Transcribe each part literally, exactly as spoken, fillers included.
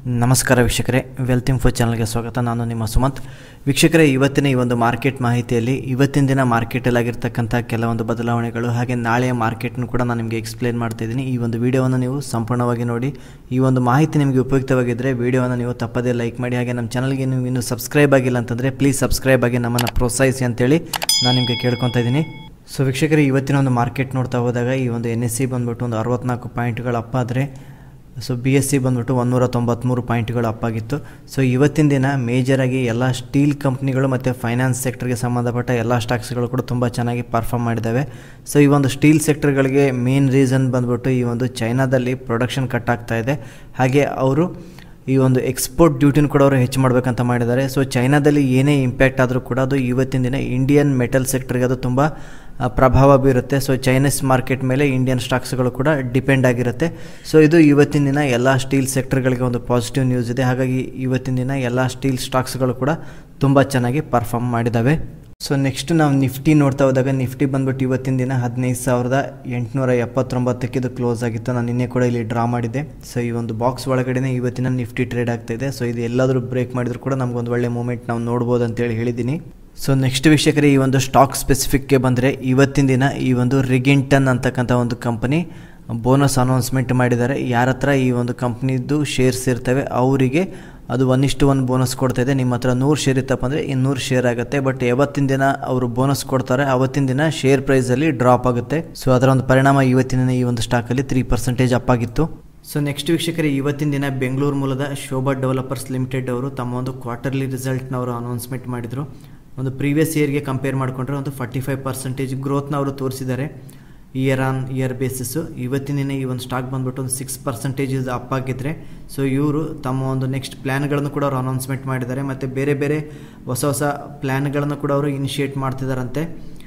ನಮಸ್ಕಾರ ವೀಕ್ಷಕರೇ, wealth info ಚಾನಲ್ಗೆ ಸ್ವಾಗತ. ನಾನು ನಿಮ್ಮ ಸುಮಂತ್. ವೀಕ್ಷಕರೇ, ಇವತ್ತಿನ ಈ ಒಂದು ಮಾರ್ಕೆಟ್ ಮಾಹಿತಿಯಲ್ಲಿ ಇವತ್ತಿನ ದಿನ ಮಾರ್ಕೆಟಲ್ಲಿ ಆಗಿರ್ತಕ್ಕಂಥ ಕೆಲವೊಂದು ಬದಲಾವಣೆಗಳು ಹಾಗೆ ನಾಳೆಯ ಮಾರ್ಕೆಟ್ನು ಕೂಡ ನಾನು ನಿಮಗೆ ಎಕ್ಸ್ಪ್ಲೇನ್ ಮಾಡ್ತಾ ಇದ್ದೀನಿ. ಈ ಒಂದು ವಿಡಿಯೋವನ್ನು ನೀವು ಸಂಪೂರ್ಣವಾಗಿ ನೋಡಿ. ಈ ಒಂದು ಮಾಹಿತಿ ನಿಮಗೆ ಉಪಯುಕ್ತವಾಗಿದ್ದರೆ ವಿಡಿಯೋವನ್ನು ನೀವು ತಪ್ಪದೇ ಲೈಕ್ ಮಾಡಿ. ಹಾಗೆ ನಮ್ಮ ಚಾನಲ್ಗೆ ನೀವು ಇನ್ನೂ ಸಬ್ಸ್ಕ್ರೈಬ್ ಆಗಿಲ್ಲ ಅಂತಂದರೆ ಪ್ಲೀಸ್ ಸಬ್ಸ್ಕ್ರೈಬ್ ಆಗಿ ನಮ್ಮನ್ನು ಪ್ರೋತ್ಸಾಹಿಸಿ ಅಂತೇಳಿ ನಾನು ನಿಮಗೆ ಕೇಳ್ಕೊತಾ ಇದ್ದೀನಿ. ಸೊ ವೀಕ್ಷಕರೇ, ಇವತ್ತಿನ ಒಂದು ಮಾರ್ಕೆಟ್ ನೋಡ್ತಾ ಹೋದಾಗ ಈ ಒಂದು ಎನ್ ಎಸ್ ಸಿ ಬಂದುಬಿಟ್ಟು ಒಂದು ಅರವತ್ನಾಲ್ಕು ಪಾಯಿಂಟ್ಗಳು ಅಪ್ ಆದರೆ, ಸೊ ಬಿ ಎಸ್ ಸಿ ಬಂದುಬಿಟ್ಟು ಒಂದೂರ ತೊಂಬತ್ತ್ಮೂರು ಪಾಯಿಂಟ್ಗಳು ಅಪ್ ಆಗಿತ್ತು. ಸೊ ಇವತ್ತಿನ ದಿನ ಮೇಜರಾಗಿ ಎಲ್ಲ ಸ್ಟೀಲ್ ಕಂಪ್ನಿಗಳು ಮತ್ತು ಫೈನಾನ್ಸ್ ಸೆಕ್ಟರ್ಗೆ ಸಂಬಂಧಪಟ್ಟ ಎಲ್ಲ ಸ್ಟಾಕ್ಸ್ಗಳು ಕೂಡ ತುಂಬ ಚೆನ್ನಾಗಿ ಪರ್ಫಾರ್ಮ್ ಮಾಡಿದ್ದಾವೆ. ಸೊ ಈ ಒಂದು ಸ್ಟೀಲ್ ಸೆಕ್ಟರ್ಗಳಿಗೆ ಮೇನ್ ರೀಸನ್ ಬಂದುಬಿಟ್ಟು ಈ ಒಂದು ಚೈನಾದಲ್ಲಿ ಪ್ರೊಡಕ್ಷನ್ ಕಟ್ ಆಗ್ತಾ ಇದೆ. ಹಾಗೆ ಅವರು ಈ ಒಂದು ಎಕ್ಸ್ಪೋರ್ಟ್ ಡ್ಯೂಟಿನ ಕೂಡ ಅವರು ಹೆಚ್ಚು ಮಾಡಬೇಕಂತ ಮಾಡಿದ್ದಾರೆ. ಸೊ ಚೈನಾದಲ್ಲಿ ಏನೇ ಇಂಪ್ಯಾಕ್ಟ್ ಆದರೂ ಕೂಡ ಅದು ಇವತ್ತಿನ ದಿನ ಇಂಡಿಯನ್ ಮೆಟಲ್ ಸೆಕ್ಟರ್ಗೆ ಅದು ತುಂಬ ಪ್ರಭಾವ ಬೀರುತ್ತೆ. ಸೊ ಚೈನೀಸ್ ಮಾರ್ಕೆಟ್ ಮೇಲೆ ಇಂಡಿಯನ್ ಸ್ಟಾಕ್ಸ್ಗಳು ಕೂಡ ಡಿಪೆಂಡ್ ಆಗಿರುತ್ತೆ. ಸೊ ಇದು ಇವತ್ತಿನ ದಿನ ಎಲ್ಲ ಸ್ಟೀಲ್ ಸೆಕ್ಟರ್ಗಳಿಗೆ ಒಂದು ಪಾಸಿಟಿವ್ ನ್ಯೂಸ್ ಇದೆ. ಹಾಗಾಗಿ ಇವತ್ತಿನ ದಿನ ಎಲ್ಲ ಸ್ಟೀಲ್ ಸ್ಟಾಕ್ಸ್ಗಳು ಕೂಡ ತುಂಬ ಚೆನ್ನಾಗಿ ಪರ್ಫಾರ್ಮ್ ಮಾಡಿದ್ದಾವೆ. ಸೊ ನೆಕ್ಸ್ಟ್ ನಾವು ನಿಫ್ಟಿ ನೋಡ್ತಾ ಹೋದಾಗ, ನಿಫ್ಟಿ ಬಂದ್ಬಿಟ್ಟು ಇವತ್ತಿನ ದಿನ ಹದಿನೈದು ಸಾವಿರದ ಎಂಟುನೂರ ಎಪ್ಪತ್ತೊಂಬತ್ತಕ್ಕೆ ಇದು ಕ್ಲೋಸ್ ಆಗಿತ್ತು. ನಾನು ನಿನ್ನೆ ಕೂಡ ಇಲ್ಲಿ ಡ್ರಾ ಮಾಡಿದ್ದೆ. ಸೊ ಈ ಒಂದು ಬಾಕ್ಸ್ ಒಳಗಡೆ ಇವತ್ತಿನ ನಿಫ್ಟಿ ಟ್ರೇಡ್ ಆಗ್ತಾ ಇದೆ. ಸೊ ಇದು ಎಲ್ಲಾದರೂ ಬ್ರೇಕ್ ಮಾಡಿದ್ರು ಕೂಡ ನಮಗೊಂದು ಒಳ್ಳೆ ಮೂಮೆಂಟ್ ನಾವು ನೋಡ್ಬೋದು ಅಂತೇಳಿ ಹೇಳಿದ್ದೀನಿ. ಸೊ ನೆಕ್ಸ್ಟ್ ವೀಕ್ಷಕರೇ, ಈ ಒಂದು ಸ್ಟಾಕ್ ಸ್ಪೆಸಿಫಿಕ್ಗೆ ಬಂದರೆ ಇವತ್ತಿನ ದಿನ ಈ ಒಂದು ರಿಗಿಂಟನ್ ಅಂತಕ್ಕಂಥ ಒಂದು ಕಂಪನಿ ಬೋನಸ್ ಅನೌನ್ಸ್ಮೆಂಟ್ ಮಾಡಿದ್ದಾರೆ. ಯಾರ ಹತ್ರ ಈ ಒಂದು ಕಂಪ್ನಿದು ಶೇರ್ಸ್ ಇರ್ತವೆ ಅವರಿಗೆ ಅದು ಒನ್ ಇಷ್ಟು ಒನ್ ಬೋನಸ್ ಕೊಡ್ತಾಯಿದೆ. ನಿಮ್ಮ ಹತ್ರ ನೂರು ಶೇರ್ ಇತ್ತಪ್ಪ ಅಂದರೆ ಇನ್ನೂರು ಶೇರ್ ಆಗುತ್ತೆ. ಬಟ್ ಯಾವತ್ತಿನ ದಿನ ಅವರು ಬೋನಸ್ ಕೊಡ್ತಾರೆ ಅವತ್ತಿನ ದಿನ ಶೇರ್ ಪ್ರೈಸಲ್ಲಿ ಡ್ರಾಪ್ ಆಗುತ್ತೆ. ಸೊ ಅದರ ಒಂದು ಪರಿಣಾಮ ಇವತ್ತಿನ ದಿನ ಈ ಒಂದು ಸ್ಟಾಕಲ್ಲಿ ತ್ರೀ ಪರ್ಸೆಂಟೇಜ್ ಅಪ್ ಆಗಿತ್ತು. ಸೊ ನೆಕ್ಸ್ಟ್ ವೀಕ್ಷಕರೇ, ಇವತ್ತಿನ ದಿನ ಬೆಂಗಳೂರು ಮೂಲದ ಶೋಭಾ ಡೆವಲಪರ್ಸ್ ಲಿಮಿಟೆಡ್ ಅವರು ತಮ್ಮ ಒಂದು ಕ್ವಾರ್ಟರ್ಲಿ ರಿಸಲ್ಟ್ನ ಅವರು ಅನೌನ್ಸ್ಮೆಂಟ್ ಮಾಡಿದರು. ಒಂದು ಪ್ರೀವಿಯಸ್ ಇಯರ್ಗೆ ಕಂಪೇರ್ ಮಾಡಿಕೊಂಡ್ರೆ ಒಂದು ಫಾರ್ಟಿ ಫೈವ್ ಪರ್ಸೆಂಟೇಜ್ ಗ್ರೋತ್ನ ಅವರು ತೋರಿಸಿದ್ದಾರೆ ಇಯರ್ ಆನ್ ಇಯರ್ ಬೇಸಿಸ್ಸು. ಇವತ್ತಿನ ದಿನ ಈ ಒಂದು ಸ್ಟಾಕ್ ಬಂದ್ಬಿಟ್ಟು ಒಂದು ಸಿಕ್ಸ್ ಪರ್ಸೆಂಟೇಜ್ ಅಪ್ ಆಗಿದ್ದರೆ, ಸೊ ಇವರು ತಮ್ಮ ಒಂದು ನೆಕ್ಸ್ಟ್ ಪ್ಲ್ಯಾನ್ಗಳನ್ನು ಕೂಡ ಅವರು ಅನೌನ್ಸ್ಮೆಂಟ್ ಮಾಡಿದ್ದಾರೆ. ಮತ್ತು ಬೇರೆ ಬೇರೆ ಹೊಸ ಹೊಸ ಪ್ಲ್ಯಾನ್ಗಳನ್ನು ಕೂಡ ಅವರು ಇನಿಷಿಯೇಟ್ ಮಾಡ್ತಿದ್ದಾರಂತೆ.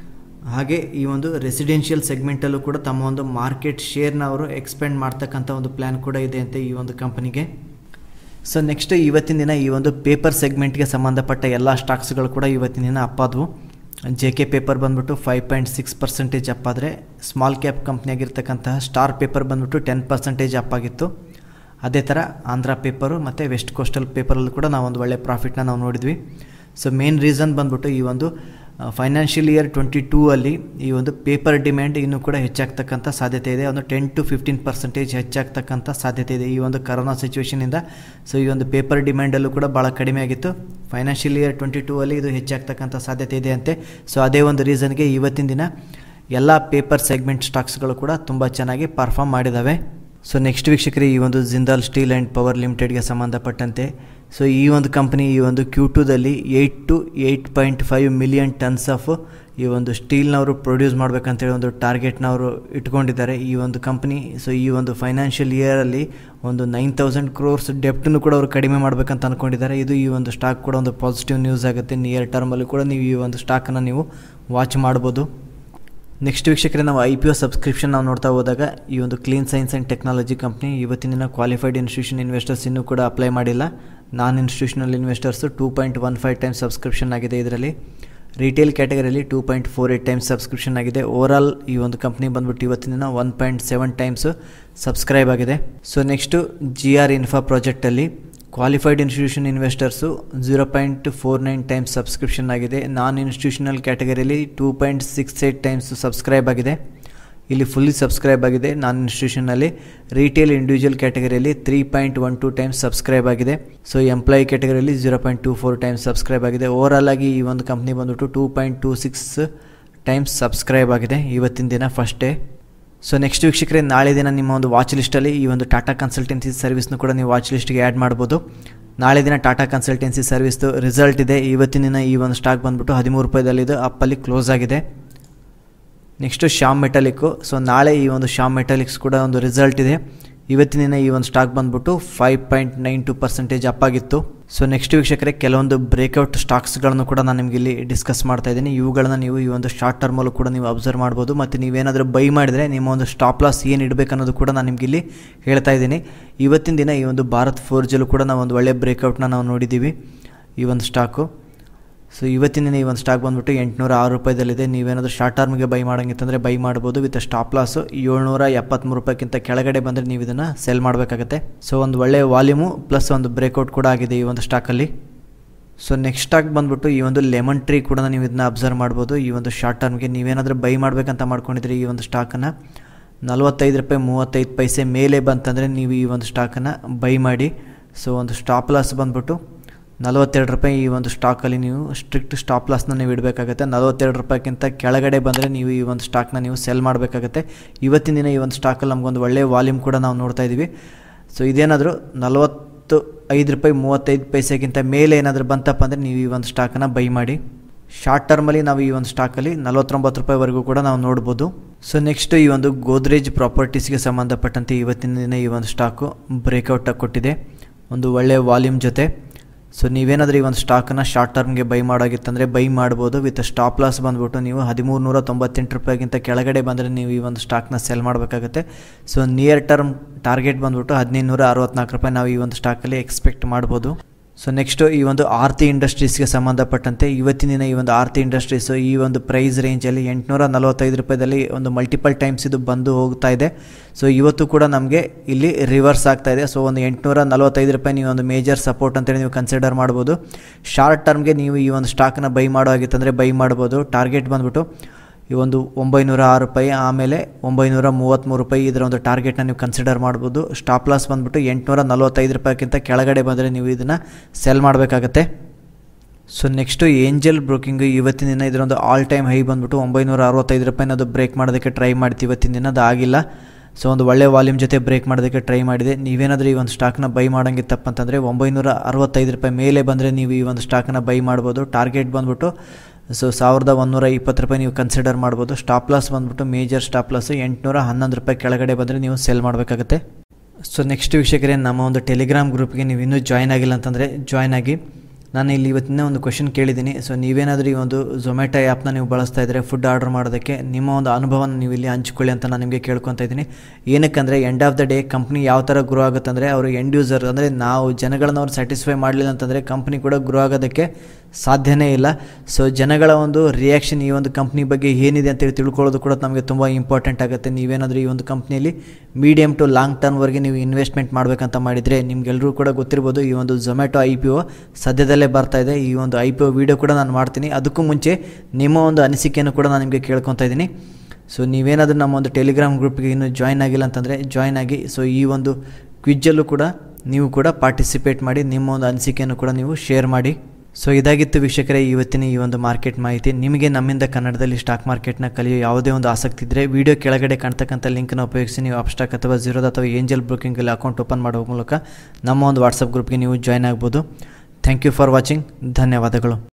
ಹಾಗೆ ಈ ಒಂದು ರೆಸಿಡೆನ್ಷಿಯಲ್ ಸೆಗ್ಮೆಂಟಲ್ಲೂ ಕೂಡ ತಮ್ಮ ಒಂದು ಮಾರ್ಕೆಟ್ ಶೇರ್ನ ಅವರು ಎಕ್ಸ್ಪೆಂಡ್ ಮಾಡ್ತಕ್ಕಂಥ ಒಂದು ಪ್ಲ್ಯಾನ್ ಕೂಡ ಇದೆ ಅಂತೆ ಈ ಒಂದು ಕಂಪನಿಗೆ. ಸೊ ನೆಕ್ಸ್ಟ್ ಇವತ್ತಿನ ದಿನ ಈ ಒಂದು ಪೇಪರ್ ಸೆಗ್ಮೆಂಟ್ಗೆ ಸಂಬಂಧಪಟ್ಟ ಎಲ್ಲ ಸ್ಟಾಕ್ಸ್ಗಳು ಕೂಡ ಇವತ್ತಿನ ದಿನ ಅಪ್ ಆದವು. ಜೆ ಕೆ ಪೇಪರ್ ಬಂದ್ಬಿಟ್ಟು five point six percentage up ಆದರೆ, ಸ್ಮಾಲ್ ಕ್ಯಾಪ್ ಕಂಪ್ನಿಯಾಗಿರ್ತಕ್ಕಂತಹ ಸ್ಟಾರ್ ಪೇಪರ್ ಬಂದ್ಬಿಟ್ಟು ಟೆನ್ ಪರ್ಸೆಂಟೇಜ್ ಅಪ್ ಆಗಿತ್ತು. ಅದೇ ಥರ ಆಂಧ್ರ ಪೇಪರು ಮತ್ತು ವೆಸ್ಟ್ ಕೋಸ್ಟಲ್ ಪೇಪರಲ್ಲೂ ಕೂಡ ನಾವು ಒಂದು ಒಳ್ಳೆಯ ಪ್ರಾಫಿಟ್ನ ನಾವು ನೋಡಿದ್ವಿ. ಸೊ ಮೇನ್ ರೀಸನ್ ಬಂದ್ಬಿಟ್ಟು ಈ ಒಂದು ಫೈನಾನ್ಷಿಯಲ್ ಇಯರ್ ಟ್ವೆಂಟಿ ಟೂ ಅಲ್ಲಿ ಈ ಒಂದು ಪೇಪರ್ ಡಿಮ್ಯಾಂಡ್ ಇನ್ನೂ ಕೂಡ ಹೆಚ್ಚಾಗ್ತಕ್ಕಂಥ ಸಾಧ್ಯತೆ ಇದೆ. ಒಂದು ಟೆನ್ ಟು ಫಿಫ್ಟೀನ್ ಪರ್ಸೆಂಟೇಜ್ ಹೆಚ್ಚಾಗ್ತಕ್ಕಂಥ ಸಾಧ್ಯತೆ ಇದೆ ಈ ಒಂದು ಕರೋನಾ ಸಿಚುವೇಷನಿಂದ. ಸೊ ಈ ಒಂದು ಪೇಪರ್ ಡಿಮ್ಯಾಂಡಲ್ಲೂ ಕೂಡ ಭಾಳ ಕಡಿಮೆ ಆಗಿತ್ತು. ಫೈನಾನ್ಷಿಯಲ್ ಇಯರ್ ಟ್ವೆಂಟಿ ಟೂ ಅಲ್ಲಿ ಇದು ಹೆಚ್ಚಾಗ್ತಕ್ಕಂಥ ಸಾಧ್ಯತೆ ಇದೆ ಅಂತೆ. ಸೊ ಅದೇ ಒಂದು ರೀಸನ್ಗೆ ಇವತ್ತಿನ ದಿನ ಎಲ್ಲ ಪೇಪರ್ ಸೆಗ್ಮೆಂಟ್ ಸ್ಟಾಕ್ಸ್ಗಳು ಕೂಡ ತುಂಬ ಚೆನ್ನಾಗಿ ಪರ್ಫಾರ್ಮ್ ಮಾಡಿದ್ದಾವೆ. ಸೊ ನೆಕ್ಸ್ಟ್ ವೀಕ್ಷಕರೇ, ಈ ಒಂದು ಜಿಂದಾಲ್ ಸ್ಟೀಲ್ ಆ್ಯಂಡ್ ಪವರ್ ಲಿಮಿಟೆಡ್ಗೆ ಸಂಬಂಧಪಟ್ಟಂತೆ, ಸೊ ಈ ಒಂದು ಕಂಪನಿ ಈ ಒಂದು ಕ್ಯೂ ಟೂದಲ್ಲಿ eight to eight point five million tons of ಈ ಒಂದು ಸ್ಟೀಲ್ನವರು ಪ್ರೊಡ್ಯೂಸ್ ಮಾಡಬೇಕಂತೇಳಿ ಒಂದು ಟಾರ್ಗೆಟ್ನವರು ಇಟ್ಕೊಂಡಿದ್ದಾರೆ ಈ ಒಂದು ಕಂಪನಿ. ಸೊ ಈ ಒಂದು ಫೈನಾನ್ಷಿಯಲ್ ಇಯರಲ್ಲಿ ಒಂದು ನೈನ್ ತೌಸಂಡ್ ಕ್ರೋರ್ಸ್ ಡೆಪ್ಟನ್ನು ಕೂಡ ಅವರು ಕಡಿಮೆ ಮಾಡಬೇಕಂತ ಅಂದ್ಕೊಂಡಿದ್ದಾರೆ. ಇದು ಈ ಒಂದು ಸ್ಟಾಕ್ ಕೂಡ ಒಂದು ಪಾಸಿಟಿವ್ ನ್ಯೂಸ್ ಆಗುತ್ತೆ. ನಿಯರ್ ಟರ್ಮಲ್ಲಿ ಕೂಡ ನೀವು ಈ ಒಂದು ಸ್ಟಾಕನ್ನು ನೀವು ವಾಚ್ ಮಾಡ್ಬೋದು. ನೆಕ್ಸ್ಟ್ ವೀಕ್ಷಕರೇ, ನಾವು ಐ ಪಿ ಒ ಸಬ್ಸ್ಕ್ರಿಪ್ಷನ್ ನಾವು ನೋಡ್ತಾ ಹೋದಾಗ ಈ ಒಂದು clean science and technology company ಇವತ್ತಿನ ದಿನ ಕ್ವಾಲಿಫೈಡ್ ಇನ್ಸ್ಟಿಟ್ಯೂಷನ್ ಇನ್ವೆಸ್ಟರ್ಸ್ ಇನ್ನೂ ಕೂಡ ಅಪ್ಲೈ ಮಾಡಿಲ್ಲ. Non institutional investors two point one five times subscription ಆಗಿದೆ. ಇದರಲ್ಲಿ ರಿಟೇಲ್ ಕ್ಯಾಟಗರಿಯಲ್ಲಿ two point four eight times subscription ಆಗಿದೆ. ಓವರಾಲ್ ಈ ಒಂದು ಕಂಪ್ನಿ ಬಂದ್ಬಿಟ್ಟು ಇವತ್ತಿನ ದಿನ one point seven times subscribe ಆಗಿದೆ. So next G R infra ಪ್ರಾಜೆಕ್ಟಲ್ಲಿ qualified institution investors zero point four nine times subscription ಆಗಿದೆ. Non institutional ಕ್ಯಾಟಗರಿಯಲ್ಲಿ two point six eight times subscribe ಆಗಿದೆ. ಇಲ್ಲಿ ಫುಲ್ಲಿ ಸಬ್ಸ್ಕ್ರೈಬ್ ಆಗಿದೆ ನಾನ್ ಇನ್ಸ್ಟಿಟ್ಯೂಷನಲ್ಲಿ. ರಿಟೇಲ್ ಇಂಡಿವಿಜುವಲ್ ಕ್ಯಾಟಗರಿಯಲ್ಲಿ three point one two times subscribe ಆಗಿದೆ. So employee ಕ್ಯಾಟಗರಿಯಲ್ಲಿ zero point two four times subscribe ಆಗಿದೆ. Overall ಆಗಿ ಈ ಒಂದು ಕಂಪ್ನಿ ಬಂದ್ಬಿಟ್ಟು two point two six times subscribe ಆಗಿದೆ ಇವತ್ತಿನ ದಿನ ಫಸ್ಟ್ ಡೇ. ಸೊ ನೆಕ್ಸ್ಟ್ ವೀಕ್ಷಕರೇ, ನಾಳೆ ದಿನ ನಿಮ್ಮ ಒಂದು ವಾಚ್ ಲಿಸ್ಟಲ್ಲಿ ಈ ಒಂದು ಟಾಟಾ ಕನ್ಸಲ್ಟೆನ್ಸಿ ಸರ್ವಿಸ್ನು ಕೂಡ ನೀವು ವಾಚ್ ಲಿಸ್ಟ್ಗೆ ಆ್ಯಡ್ ಮಾಡ್ಬೋದು. ನಾಳೆ ದಿನ ಟಾಟಾ ಕನ್ಸಲ್ಟೆನ್ಸಿ ಸರ್ವಿಸ್ದು ರಿಸಲ್ಟ್ ಇದೆ. ಇವತ್ತಿನ ದಿನ ಈ ಒಂದು ಸ್ಟಾಕ್ ಬಂದ್ಬಿಟ್ಟು ಹದಿಮೂರು ರೂಪಾಯಿದಲ್ಲಿದ್ದು ಅಪ್ಪಲ್ಲಿ ಕ್ಲೋಸ್ ಆಗಿದೆ. ನೆಕ್ಸ್ಟು ಶ್ಯಾಮ್ ಮೆಟಾಲಿಕ್ಕು. ಸೊ ನಾಳೆ ಈ ಒಂದು ಶ್ಯಾಮ್ ಮೆಟಾಲಿಕ್ಸ್ ಕೂಡ ಒಂದು ರಿಸಲ್ಟ್ ಇದೆ. ಇವತ್ತಿನ ದಿನ ಈ ಒಂದು ಸ್ಟಾಕ್ ಬಂದ್ಬಿಟ್ಟು five point nine two percentage up ಆಗಿತ್ತು. ಸೊ ನೆಕ್ಸ್ಟ್ ವೀಕ್ಷಕರೇ, ಕೆಲವೊಂದು ಬ್ರೇಕ್ಔಟ್ ಸ್ಟಾಕ್ಸ್ಗಳನ್ನು ಕೂಡ ನಾನು ನಿಮಗೆ ಇಲ್ಲಿ ಡಿಸ್ಕಸ್ ಮಾಡ್ತಾ ಇದ್ದೀನಿ. ಇವುಗಳನ್ನ ನೀವು ಈ ಒಂದು ಶಾರ್ಟ್ ಟರ್ಮಲ್ಲೂ ಕೂಡ ನೀವು ಅಬ್ಸರ್ವ್ ಮಾಡ್ಬೋದು. ಮತ್ತು ನೀವೇನಾದರೂ ಬೈ ಮಾಡಿದರೆ ನಿಮ್ಮ ಒಂದು ಸ್ಟಾಪ್ ಲಾಸ್ ಏನು ಇಡಬೇಕು ಅನ್ನೋದು ಕೂಡ ನಾನು ನಿಮಗೆ ಇಲ್ಲಿ ಹೇಳ್ತಾ ಇದ್ದೀನಿ. ಇವತ್ತಿನ ದಿನ ಈ ಒಂದು ಭಾರತ್ ಫೋರ್ಜಲ್ಲೂ ಕೂಡ ನಾವು ಒಂದು ಒಳ್ಳೆಯ ಬ್ರೇಕ್ಔಟ್ನ ನಾವು ನೋಡಿದ್ದೀವಿ ಈ ಒಂದು ಸ್ಟಾಕು. ಸೊ ಇವತ್ತಿನ ಈ ಒಂದು ಸ್ಟಾಕ್ ಬಂದುಬಿಟ್ಟು ಎಂಟುನೂರ ಆರು ರೂಪಾಯಿದಲ್ಲಿದೆ. ನೀವೇನಾದರೂ ಶಾರ್ಟ್ ಟರ್ಮ್ಗೆ ಬೈ ಮಾಡೋಂಗಿತ್ತಂದರೆ ಬೈ ಮಾಡ್ಬೋದು. ವಿತ್ ಸ್ಟಾಪ್ ಲಾಸು ಏಳ್ನೂರ ಎಪ್ಪತ್ತ್ಮೂರು ರೂಪಾಯಿಗಿಂತ ಕೆಳಗಡೆ ಬಂದರೆ ನೀವು ಇದನ್ನು ಸೆಲ್ ಮಾಡಬೇಕಾಗತ್ತೆ. ಸೊ ಒಂದು ಒಳ್ಳೆಯ ವಾಲ್ಯೂಮು ಪ್ಲಸ್ ಒಂದು ಬ್ರೇಕ್ಔಟ್ ಕೂಡ ಆಗಿದೆ ಈ ಒಂದು ಸ್ಟಾಕಲ್ಲಿ. ಸೊ ನೆಕ್ಸ್ಟ್ ಸ್ಟಾಕ್ ಬಂದುಬಿಟ್ಟು ಈ ಒಂದು ಲೆಮನ್ ಟ್ರೀ ಕೂಡ ನೀವು ಇದನ್ನ ಅಬ್ಸರ್ವ್ ಮಾಡ್ಬೋದು. ಈ ಒಂದು ಶಾರ್ಟ್ ಟರ್ಮ್ಗೆ ನೀವೇನಾದರೂ ಬೈ ಮಾಡಬೇಕಂತ ಮಾಡ್ಕೊಂಡಿದ್ರೆ ಈ ಒಂದು ಸ್ಟಾಕನ್ನು ನಲ್ವತ್ತೈದು ರೂಪಾಯಿ ಮೂವತ್ತೈದು ಪೈಸೆ ಮೇಲೆ ಬಂತಂದರೆ ನೀವು ಈ ಒಂದು ಸ್ಟಾಕನ್ನು ಬೈ ಮಾಡಿ. ಸೊ ಒಂದು ಸ್ಟಾಪ್ ಲಾಸ್ ಬಂದುಬಿಟ್ಟು ನಲ್ವತ್ತೆರಡು ರೂಪಾಯಿ ಈ ಒಂದು ಸ್ಟಾಕಲ್ಲಿ ನೀವು ಸ್ಟ್ರಿಕ್ಟ್ ಸ್ಟಾಪ್ ಲಾಸ್ನ ನೀವು ಇಡಬೇಕಾಗುತ್ತೆ. ನಲ್ವತ್ತೆರಡು ರೂಪಾಯಿಗಿಂತ ಕೆಳಗಡೆ ಬಂದರೆ ನೀವು ಈ ಒಂದು ಸ್ಟಾಕ್ನ ನೀವು ಸೆಲ್ ಮಾಡಬೇಕಾಗುತ್ತೆ. ಇವತ್ತಿನ ದಿನ ಈ ಒಂದು ಸ್ಟಾಕಲ್ಲಿ ನಮಗೊಂದು ಒಳ್ಳೆಯ ವಾಲ್ಯೂಮ್ ಕೂಡ ನಾವು ನೋಡ್ತಾ ಇದ್ದೀವಿ. ಸೊ ಇದೇನಾದರೂ ನಲ್ವತ್ತು ಐದು ರೂಪಾಯಿ ಮೂವತ್ತೈದು ಪೈಸೆಗಿಂತ ಮೇಲೆ ಏನಾದರೂ ಬಂತಪ್ಪ ಅಂದರೆ ನೀವು ಈ ಒಂದು ಸ್ಟಾಕನ್ನು ಬೈ ಮಾಡಿ. ಶಾರ್ಟ್ ಟರ್ಮಲ್ಲಿ ನಾವು ಈ ಒಂದು ಸ್ಟಾಕಲ್ಲಿ ನಲ್ವತ್ತೊಂಬತ್ತು ರೂಪಾಯಿವರೆಗೂ ಕೂಡ ನಾವು ನೋಡ್ಬೋದು. ಸೊ ನೆಕ್ಸ್ಟು ಈ ಒಂದು ಗೋದ್ರೇಜ್ ಪ್ರಾಪರ್ಟೀಸ್ಗೆ ಸಂಬಂಧಪಟ್ಟಂತೆ ಇವತ್ತಿನ ದಿನ ಈ ಒಂದು ಸ್ಟಾಕು ಬ್ರೇಕ್ಔಟ್ ಕೊಟ್ಟಿದೆ ಒಂದು ಒಳ್ಳೆಯ ವಾಲ್ಯೂಮ್ ಜೊತೆ. ಸೊ ನೀವೇನಾದರೂ ಈ ಒಂದು ಸ್ಟಾಕನ್ನು ಶಾರ್ಟ್ ಟರ್ಮ್ಗೆ ಬೈ ಮಾಡೋಗಿತ್ತಂದರೆ ಬೈ ಮಾಡ್ಬೋದು. ವಿತ್ ಸ್ಟಾಪ್ ಲಾಸ್ ಬಂದುಬಿಟ್ಟು ನೀವು ಹದಿಮೂರು ನೂರ ತೊಂಬತ್ತೆಂಟು ರೂಪಾಯಿಗಿಂತ ಕೆಳಗಡೆ ಬಂದರೆ ನೀವು ಈ ಒಂದು ಸ್ಟಾಕ್ನ ಸೆಲ್ ಮಾಡಬೇಕಾಗುತ್ತೆ. ಸೊ ನಿಯರ್ ಟರ್ಮ್ ಟಾರ್ಗೆಟ್ ಬಂದುಬಿಟ್ಟು ಹದಿನೈದು ನೂರ ಅರವತ್ತ್ನಾಲ್ಕು ರೂಪಾಯಿ ನಾವು ಈ ಒಂದು ಸ್ಟಾಕಲ್ಲಿ ಎಕ್ಸ್ಪೆಕ್ಟ್ ಮಾಡ್ಬೋದು. ಸೊ ನೆಕ್ಸ್ಟು ಈ ಒಂದು ಆರ್ತಿ ಇಂಡಸ್ಟ್ರೀಸ್ಗೆ ಸಂಬಂಧಪಟ್ಟಂತೆ ಇವತ್ತಿನ ದಿನ ಈ ಒಂದು ಆರ್ತಿ ಇಂಡಸ್ಟ್ರೀಸು ಈ ಒಂದು ಪ್ರೈಸ್ ರೇಂಜಲ್ಲಿ ಎಂಟುನೂರ ನಲವತ್ತೈದು ರೂಪಾಯಿದಲ್ಲಿ ಒಂದು ಮಲ್ಟಿಪಲ್ ಟೈಮ್ಸ್ ಇದು ಬಂದು ಹೋಗ್ತಾ ಇದೆ. ಸೊ ಇವತ್ತು ಕೂಡ ನಮಗೆ ಇಲ್ಲಿ ರಿವರ್ಸ್ ಆಗ್ತಾ ಇದೆ. ಸೊ ಒಂದು ಎಂಟುನೂರ ನಲವತ್ತೈದು ರೂಪಾಯಿ ನೀವು ಒಂದು ಮೇಜರ್ ಸಪೋರ್ಟ್ ಅಂತೇಳಿ ನೀವು ಕನ್ಸಿಡರ್ ಮಾಡ್ಬೋದು. ಶಾರ್ಟ್ ಟರ್ಮ್ಗೆ ನೀವು ಈ ಒಂದು ಸ್ಟಾಕನ್ನು ಬೈ ಮಾಡೋ ಆಗಿತ್ತಂದರೆ ಬೈ ಮಾಡ್ಬೋದು. ಟಾರ್ಗೆಟ್ ಬಂದುಬಿಟ್ಟು ಈ ಒಂದು ಒಂಬೈನೂರ ಆರು ರೂಪಾಯಿ ಆಮೇಲೆ ಒಂಬೈನೂರ ಮೂವತ್ತ್ಮೂರು ರೂಪಾಯಿ ಇದರ ಒಂದು ಟಾರ್ಗೆಟ್ನ ನೀವು ಕನ್ಸಿಡರ್ ಮಾಡ್ಬೋದು. ಸ್ಟಾಪ್ ಲಾಸ್ ಬಂದುಬಿಟ್ಟು ಎಂಟುನೂರ ನಲವತ್ತೈದು ರೂಪಾಯಿಗಿಂತ ಕೆಳಗಡೆ ಬಂದರೆ ನೀವು ಇದನ್ನು ಸೆಲ್ ಮಾಡಬೇಕಾಗತ್ತೆ. ಸೊ ನೆಕ್ಸ್ಟು ಏಂಜಲ್ ಬ್ರೋಕಿಂಗು ಇವತ್ತಿನ ದಿನ ಇದರೊಂದು ಆಲ್ ಟೈಮ್ ಹೈ ಬಂದುಬಿಟ್ಟು ಒಂಬೈನೂರ ಅರವತ್ತೈದು ರೂಪಾಯಿನ ಅದು ಬ್ರೇಕ್ ಮಾಡೋದಕ್ಕೆ ಟ್ರೈ ಮಾಡ್ತೀವಿ. ಇವತ್ತಿನ ದಿನ ಅದು ಆಗಿಲ್ಲ. ಸೊ ಒಂದು ಒಳ್ಳೆ ವಾಲ್ಯೂಮ್ ಜೊತೆ ಬ್ರೇಕ್ ಮಾಡೋದಕ್ಕೆ ಟ್ರೈ ಮಾಡಿದೆ. ನೀವೇನಾದರೂ ಈ ಒಂದು ಸ್ಟಾಕ್ನ ಬೈ ಮಾಡೋಂಗಿತ್ತಪ್ಪ ಅಂತಂದರೆ ಒಂಬೈನೂರ ಅರವತ್ತೈದು ರೂಪಾಯಿ ಮೇಲೆ ಬಂದರೆ ನೀವು ಈ ಒಂದು ಸ್ಟಾಕನ್ನು ಬೈ ಮಾಡ್ಬೋದು. ಟಾರ್ಗೆಟ್ ಬಂದುಬಿಟ್ಟು ಸೊ ಸಾವಿರದ ಒಂದೂರ ಇಪ್ಪತ್ತು ರೂಪಾಯಿ ನೀವು ಕನ್ಸಿಡರ್ ಮಾಡ್ಬೋದು. ಸ್ಟಾಪ್ ಲಾಸ್ ಬಂದುಬಿಟ್ಟು ಮೇಜರ್ ಸ್ಟಾಪ್ ಲಾಸು ಎಂಟುನೂರ ಹನ್ನೊಂದು ರೂಪಾಯಿ ಕೆಳಗಡೆ ಬಂದರೆ ನೀವು ಸೆಲ್ ಮಾಡಬೇಕಾಗುತ್ತೆ. ಸೊ ನೆಕ್ಸ್ಟ್ ವೀಕ್ಷಕರೇ, ನಮ್ಮ ಒಂದು ಟೆಲಿಗ್ರಾಮ್ ಗ್ರೂಪ್ಗೆ ನೀವು ಇನ್ನೂ ಜಾಯ್ನ್ ಆಗಿಲ್ಲ ಅಂತಂದರೆ ಜಾಯ್ನ್ ಆಗಿ. ನಾನು ಇಲ್ಲಿ ಇವತ್ತಿನ ಒಂದು ಕ್ವಶನ್ ಕೇಳಿದ್ದೀನಿ. ಸೊ ನೀವೇನಾದರೂ ಈ ಒಂದು ಝೊಮ್ಯಾಟೊ ಆ್ಯಪ್ನ ನೀವು ಬಳಸ್ತಾ ಇದ್ದರೆ ಫುಡ್ ಆರ್ಡರ್ ಮಾಡೋದಕ್ಕೆ ನಿಮ್ಮ ಒಂದು ಅನುಭವನ ನೀವು ಇಲ್ಲಿ ಹಂಚ್ಕೊಳ್ಳಿ ಅಂತ ನಾನು ನಿಮಗೆ ಕೇಳ್ಕೊತಾ ಇದ್ದೀನಿ. ಏನಕ್ಕಂದರೆ end of the day company ಯಾವ ಥರ ಗ್ರೋ ಆಗುತ್ತಂದರೆ ಅವರು ಎಂಡ್ ಯೂಸರ್ ಅಂದರೆ ನಾವು ಜನಗಳನ್ನ ಅವ್ರು ಸ್ಯಾಟಿಸ್ಫೈ ಮಾಡಲಿಲ್ಲ ಅಂತಂದರೆ ಕಂಪ್ನಿ ಕೂಡ ಗ್ರೋ ಆಗೋದಕ್ಕೆ ಸಾಧ್ಯನೇ ಇಲ್ಲ. ಸೊ ಜನಗಳ ಒಂದು ರಿಯಾಕ್ಷನ್ ಈ ಒಂದು ಕಂಪ್ನಿ ಬಗ್ಗೆ ಏನಿದೆ ಅಂತೇಳಿ ತಿಳ್ಕೊಳ್ಳೋದು ಕೂಡ ನಮಗೆ ತುಂಬ ಇಂಪಾರ್ಟೆಂಟ್ ಆಗುತ್ತೆ. ನೀವೇನಾದರೂ ಈ ಒಂದು ಕಂಪ್ನಿಯಲ್ಲಿ ಮೀಡಿಯಮ್ ಟು ಲಾಂಗ್ ಟರ್ಮ್ವರೆಗೆ ನೀವು ಇನ್ವೆಸ್ಟ್ಮೆಂಟ್ ಮಾಡಬೇಕಂತ ಮಾಡಿದರೆ ನಿಮ್ಗೆಲ್ಲರೂ ಕೂಡ ಗೊತ್ತಿರ್ಬೋದು ಈ ಒಂದು ಝೊಮ್ಯಾಟೊ ಐ ಪಿ ಒ ಸದ್ಯದಲ್ಲೇ ಬರ್ತಾ ಇದೆ. ಈ ಒಂದು ಐ ಪಿ ಒ ವಿಡಿಯೋ ಕೂಡ ನಾನು ಮಾಡ್ತೀನಿ. ಅದಕ್ಕೂ ಮುಂಚೆ ನಿಮ್ಮ ಒಂದು ಅನಿಸಿಕೆಯನ್ನು ಕೂಡ ನಾನು ನಿಮಗೆ ಕೇಳ್ಕೊತಾ ಇದ್ದೀನಿ. ಸೊ ನೀವೇನಾದರೂ ನಮ್ಮ ಒಂದು ಟೆಲಿಗ್ರಾಮ್ ಗ್ರೂಪ್ಗೆ ಇನ್ನೂ ಜಾಯ್ನ್ ಆಗಿಲ್ಲ ಅಂತಂದರೆ ಜಾಯ್ನ್ ಆಗಿ. ಸೊ ಈ ಒಂದು ಕ್ವಿಜ್ಜಲ್ಲೂ ಕೂಡ ನೀವು ಕೂಡ ಪಾರ್ಟಿಸಿಪೇಟ್ ಮಾಡಿ, ನಿಮ್ಮ ಒಂದು ಅನಿಸಿಕೆಯನ್ನು ಕೂಡ ನೀವು ಶೇರ್ ಮಾಡಿ. ಸೊ ಇದಾಗಿತ್ತು ವೀಕ್ಷಕರೇ ಇವತ್ತಿನ ಈ ಒಂದು ಮಾರ್ಕೆಟ್ ಮಾಹಿತಿ. ನಿಮಗೆ ನಮ್ಮಿಂದ ಕನ್ನಡದಲ್ಲಿ ಸ್ಟಾಕ್ ಮಾರ್ಕೆಟ್ನ ಕಲಿಯೋ ಯಾವುದೇ ಒಂದು ಆಸಕ್ತಿ ಇದ್ದರೆ ವಿಡಿಯೋ ಕೆಳಗಡೆ ಕಾಣ್ತಕ್ಕಂಥ ಲಿಂಕ್ನ ಉಪಯೋಗಿಸಿ ನೀವು ಅಪ್ಸ್ಟಾಕ್ ಅಥವಾ ಝೀರೋದ ಅಥವಾ ಏಂಜಲ್ ಬ್ರೋಕಿಂಗಲ್ಲಿ ಅಕೌಂಟ್ ಓಪನ್ ಮಾಡುವ ಮೂಲಕ ನಮ್ಮ ಒಂದು ವಾಟ್ಸಪ್ ಗ್ರೂಪ್ಗೆ ನೀವು ಜಾಯ್ನ್ ಆಗ್ಬೋದು. Thank you for watching. ಧನ್ಯವಾದಗಳು.